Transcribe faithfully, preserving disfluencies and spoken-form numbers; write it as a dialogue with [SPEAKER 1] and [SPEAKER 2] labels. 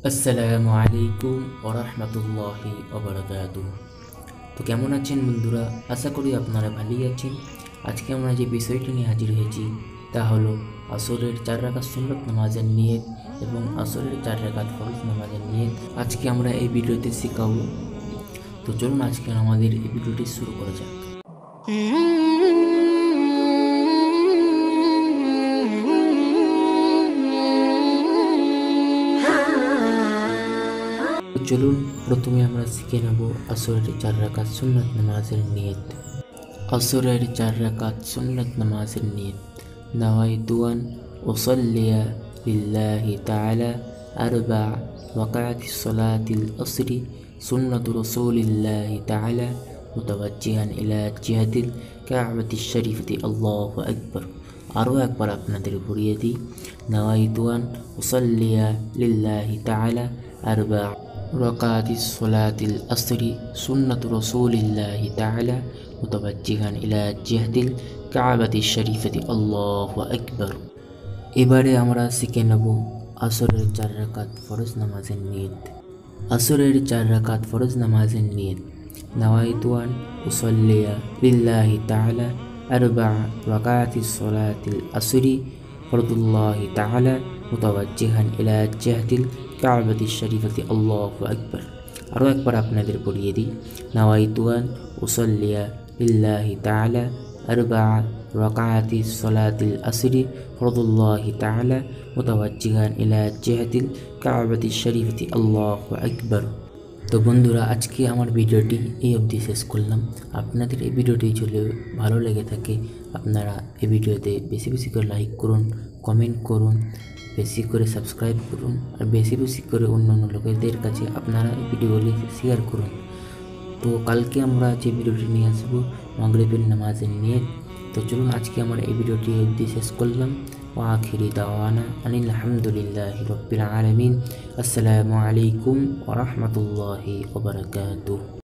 [SPEAKER 1] আসসালামু আলাইকুম ওয়া রাহমাতুল্লাহি ওয়া বারাকাতুহু। তো কেমন আছেন বন্ধুরা? আশা করি আপনারা ভালোই আছেন। আজকে আমরা যে বিষয়টি নিয়ে হাজির হয়েছি তা হলো আসরের চার রাকাত সুন্নত নামাজের নিয়ত এবং আসরের চার রাকাত ফরজ নামাজের নিয়ত। আজকে আমরা এই ভিডিওতে শেখাবো। তো চলুন আজকে আমাদের এই ভিডিওটি শুরু করা যাক। চলুন প্রথমে আমরা শিখে নেব আসরের চার রাকাত সুন্নত নামাজের নিয়ত। আসরের চার রাকাত সুন্নত নামাজের নিয়ত। নাওয়াইতু আন উসাল্লিয়া লিল্লাহি তাআলা আরবা রাকাতিস সালাতিল আসরি সুন্নাতু রাসূলিল্লাহি তাআলা মুতাওয়াজ্জিহান ইলা জিহাতিল কাবাতিশ শরীফতি আল্লাহু আকবার। আরও একবার আপনাদের ঘুরিয়ে দিই। নাওয়াইতু আন উসাল্লিয়া লিল্লাহি তাআলা আরবা রাকাতিস সালাতিল আসরি সুন্নাতু রাসূলিল্লাহি তাআলা মুতাওয়াজ্জিহান ইলা জিহাতিল কাবাতিশ শরীফতি আল্লাহু আকবার। এবারে আমরা শিখে নেব আসরের চার রাকাত ফরজ নামাজের নিয়ত। আসরের চার রাকাত ফরজ নামাজের নিয়ত। নাওয়াইতু আন উসাল্লিয়া লিল্লাহি তাআলা আরবা রাকাতিস সালাতিল আসরি ফরদুল্লাহি তাআলা মুতাওয়াজ্জিহান ইলা জিহাতিল কাবাতিশ শরীফতি আল্লাহু আকবার। আরও একবার আপনাদের পড়িয়ে দিই। নাওয়াইতু আন উসাল্লিয়া লিল্লাহি তাআলা আরবা রাকাতিস সালাতিল আসরি ফরদুল্লাহি তাআলা মুতাওয়াজ্জিহান ইলা জিহাতিল কাবাতিশ শরীফতি আল্লাহু আকবার। তো বন্ধুরা, আজকে আমার ভিডিওটি এই অবধি শেষ করলাম। আপনাদের এই ভিডিওটি যদি ভালো লেগে থাকে আপনারা এই ভিডিওতে বেশি বেশি করে লাইক করুন, কমেন্ট করুন, বেশি করে সাবস্ক্রাইব করুন আর বেশি বেশি করে অন্য অন্য লোকেদের কাছে আপনারা এই ভিডিওগুলি শেয়ার করুন। তো কালকে আমরা যে ভিডিওটি নিয়ে আসবো মাগরিবের নামাজের নিয়ত। তো চলুন আজকে আমরা এই ভিডিওটি অবধি শেষ করলাম। ওয়া আখিরি দাওয়ানা আনিল হামদুলিল্লাহি রাব্বিল আলামিন। আসসালামু আলাইকুম ওয়া রাহমাতুল্লাহি ওয়া বারাকাতুহু।